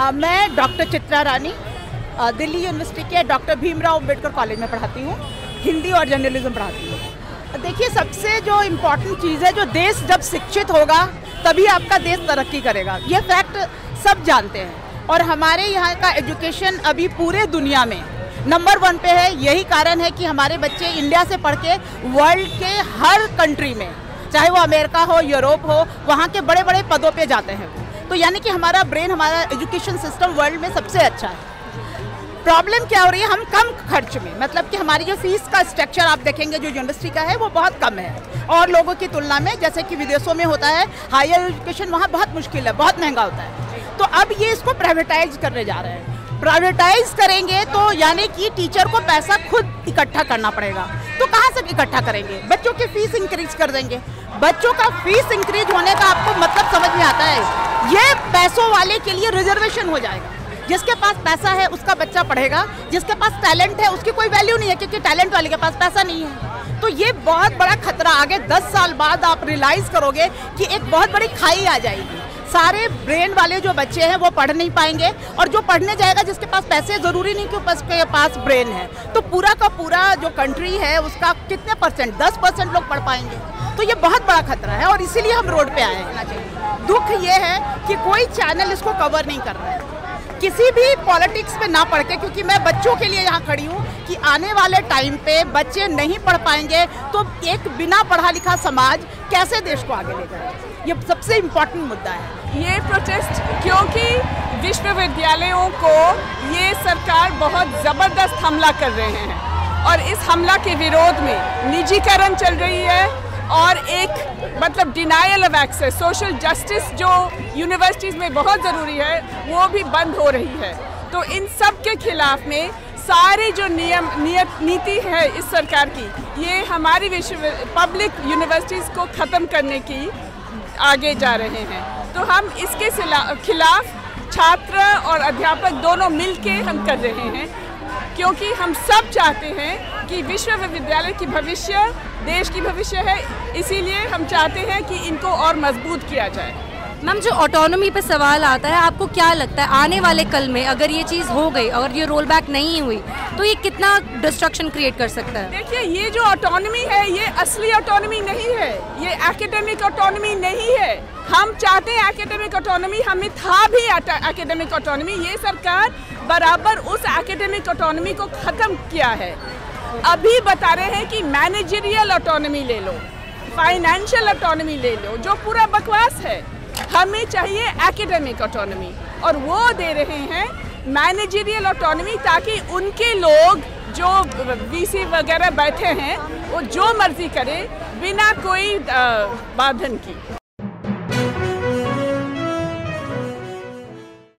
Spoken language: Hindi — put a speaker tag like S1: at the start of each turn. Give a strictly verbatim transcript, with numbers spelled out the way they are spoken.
S1: आ, मैं डॉक्टर चित्रा रानी दिल्ली यूनिवर्सिटी के डॉक्टर भीमराव अंबेडकर कॉलेज में पढ़ाती हूँ। हिंदी और जर्नलिज्म पढ़ाती हूँ। देखिए, सबसे जो इम्पोर्टेंट चीज़ है, जो देश जब शिक्षित होगा तभी आपका देश तरक्की करेगा। ये फैक्ट सब जानते हैं। और हमारे यहाँ का एजुकेशन अभी पूरे दुनिया में नंबर वन पे है। यही कारण है कि हमारे बच्चे इंडिया से पढ़ के वर्ल्ड के हर कंट्री में, चाहे वो अमेरिका हो, यूरोप हो, वहाँ के बड़े बड़े पदों पे जाते हैं। तो यानी कि हमारा ब्रेन, हमारा एजुकेशन सिस्टम वर्ल्ड में सबसे अच्छा है। प्रॉब्लम क्या हो रही है, हम कम खर्च में, मतलब कि हमारी जो फीस का स्ट्रक्चर आप देखेंगे जो यूनिवर्सिटी का है वो बहुत कम है और लोगों की तुलना में। जैसे कि विदेशों में होता है हायर एजुकेशन, वहाँ बहुत मुश्किल है, बहुत महंगा होता है। तो अब ये इसको प्राइवेटाइज करने जा रहे हैं। प्राइवेटाइज करेंगे तो यानी कि टीचर को पैसा खुद इकट्ठा करना पड़ेगा। तो कहाँ से इकट्ठा करेंगे? बच्चों की फीस इंक्रीज कर देंगे। बच्चों का फीस इंक्रीज होने का आपको मतलब समझ में आता है? ये पैसों वाले के लिए रिजर्वेशन हो जाएगा। जिसके पास पैसा है उसका बच्चा पढ़ेगा, जिसके पास टैलेंट है उसकी कोई वैल्यू नहीं है, क्योंकि टैलेंट वाले के पास पैसा नहीं है। तो ये बहुत बड़ा खतरा, आगे दस साल बाद आप रियलाइज करोगे कि एक बहुत बड़ी खाई आ जाएगी। सारे ब्रेन वाले जो बच्चे हैं वो पढ़ नहीं पाएंगे, और जो पढ़ने जाएगा जिसके पास पैसे, जरूरी नहीं कि उसके पास ब्रेन है। तो पूरा का पूरा जो कंट्री है उसका कितने परसेंट, दस परसेंट लोग पढ़ पाएंगे। तो ये बहुत बड़ा खतरा है और इसीलिए हम रोड पे आए हैं। दुख ये है कि कोई चैनल इसको कवर नहीं कर रहा है, किसी भी पॉलिटिक्स में ना पढ़ के, क्योंकि मैं बच्चों के लिए यहाँ खड़ी हूँ कि आने वाले टाइम पे बच्चे नहीं पढ़ पाएंगे तो एक बिना पढ़ा लिखा समाज कैसे देश को आगे ले जाए। ये सबसे इम्पोर्टेंट मुद्दा है।
S2: ये प्रोटेस्ट क्योंकि विश्वविद्यालयों को ये सरकार बहुत ज़बरदस्त हमला कर रहे हैं और इस हमला के विरोध में निजीकरण चल रही है और एक मतलब denial of access, social justice जो यूनिवर्सिटीज़ में बहुत ज़रूरी है वो भी बंद हो रही है। तो इन सब के खिलाफ में सारी जो नियम नियत नीति है इस सरकार की, ये हमारी विश्व पब्लिक यूनिवर्सिटीज़ को ख़त्म करने की आगे जा रहे हैं। तो हम इसके खिलाफ छात्र और अध्यापक दोनों मिलके हम कर रहे हैं, क्योंकि हम सब चाहते हैं कि विश्वविद्यालय की भविष्य देश की भविष्य है। इसीलिए हम चाहते हैं कि इनको और मजबूत किया जाए।
S3: मैम, जो ऑटोनॉमी पे सवाल आता है, आपको क्या लगता है आने वाले कल में अगर ये चीज़ हो गई, अगर ये रोल बैक नहीं हुई, तो ये कितना डिस्ट्रक्शन क्रिएट कर सकता है?
S2: देखिए, ये जो ऑटोनॉमी है ये असली ऑटोनॉमी नहीं है, ये एकेडमिक ऑटोनॉमी नहीं है। हम चाहते हैं एकेडमिक ऑटोनॉमी, हमें था भी एकेडमिक ऑटोनॉमी। ये सरकार बराबर उस एकेडमिक ऑटोनॉमी को ख़त्म किया है। अभी बता रहे हैं कि मैनेजरियल ऑटोनॉमी ले लो, फाइनेंशियल ऑटोनॉमी ले लो, जो पूरा बकवास है। हमें चाहिए एकेडमिक ऑटोनॉमी और वो दे रहे हैं मैनेजरियल ऑटोनॉमी, ताकि उनके लोग जो वीसी वगैरह बैठे हैं वो जो मर्जी करे बिना कोई बाधन की।